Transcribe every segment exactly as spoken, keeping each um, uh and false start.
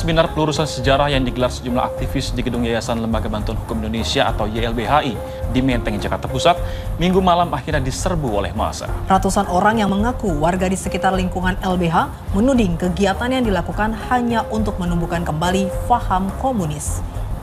seminar pelurusan sejarah yang digelar sejumlah aktivis di gedung Yayasan Lembaga Bantuan Hukum Indonesia atau Y L B H I di Menteng, Jakarta Pusat, Minggu malam akhirnya diserbu oleh massa. Ratusan orang yang mengaku warga di sekitar lingkungan L B H menuding kegiatan yang dilakukan hanya untuk menumbuhkan kembali faham komunis.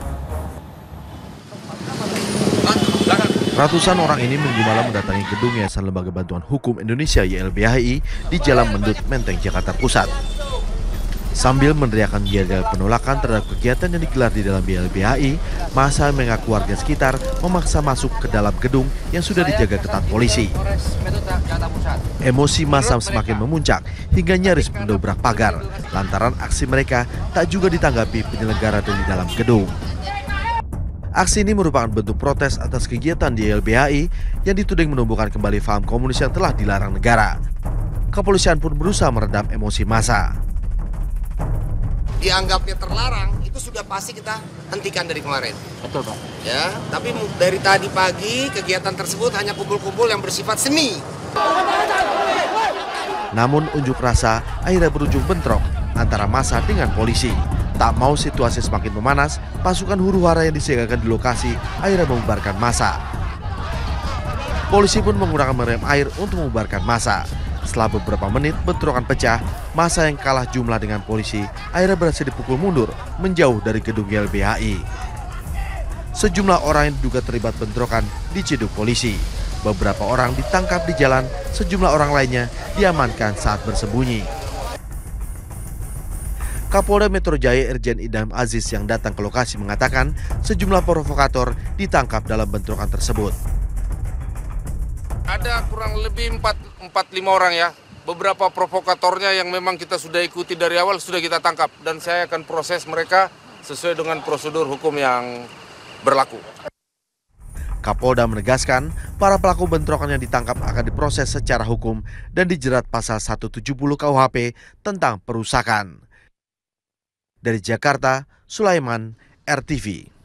Ratusan orang ini minggu malam mendatangi gedung Yayasan Lembaga Bantuan Hukum Indonesia Y L B H I di Jalan Mendut, Menteng, Jakarta Pusat. Sambil meneriakkan yel-yel penolakan terhadap kegiatan yang digelar di dalam Y L B H I, massa mengaku warga sekitar memaksa masuk ke dalam gedung yang sudah dijaga ketat polisi. Emosi massa semakin memuncak hingga nyaris mendobrak pagar, lantaran aksi mereka tak juga ditanggapi penyelenggara dari dalam gedung. Aksi ini merupakan bentuk protes atas kegiatan di Y L B H I yang dituding menumbuhkan kembali paham komunis yang telah dilarang negara. Kepolisian pun berusaha meredam emosi massa. Dianggapnya terlarang, itu sudah pasti kita hentikan dari kemarin. Betul, Pak. Ya, tapi dari tadi pagi kegiatan tersebut hanya kumpul-kumpul yang bersifat seni. Namun unjuk rasa akhirnya berujung bentrok antara massa dengan polisi. Tak mau situasi semakin memanas, pasukan huru-hara yang disiagakan di lokasi akhirnya membubarkan massa. Polisi pun menggunakan meriam air untuk membubarkan massa. Setelah beberapa menit bentrokan pecah, massa yang kalah jumlah dengan polisi akhirnya berhasil dipukul mundur menjauh dari gedung Y L B H I. Sejumlah orang yang diduga terlibat bentrokan diciduk polisi. Beberapa orang ditangkap di jalan, sejumlah orang lainnya diamankan saat bersembunyi. Kapolda Metro Jaya Irjen Idham Aziz yang datang ke lokasi mengatakan sejumlah provokator ditangkap dalam bentrokan tersebut. Ada kurang lebih empat lima orang ya. Beberapa provokatornya yang memang kita sudah ikuti dari awal sudah kita tangkap. Dan saya akan proses mereka sesuai dengan prosedur hukum yang berlaku. Kapolda menegaskan para pelaku bentrokan yang ditangkap akan diproses secara hukum dan dijerat pasal seratus tujuh puluh K U H P tentang perusakan. Dari Jakarta, Sulaiman, R T V.